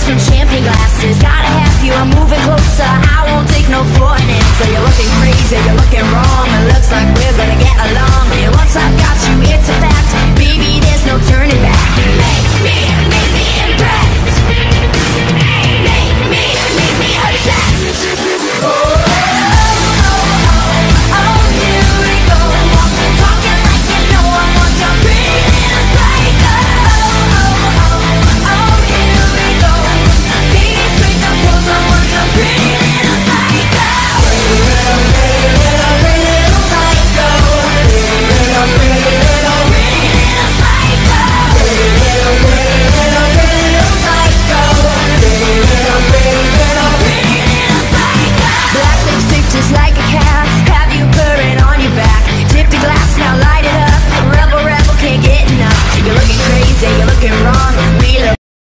some champagne glasses. Gotta have you, I'm moving closer, I won't take no for an answer. You're looking crazy, you're looking wrong. It looks like we're gonna get along. And once I've got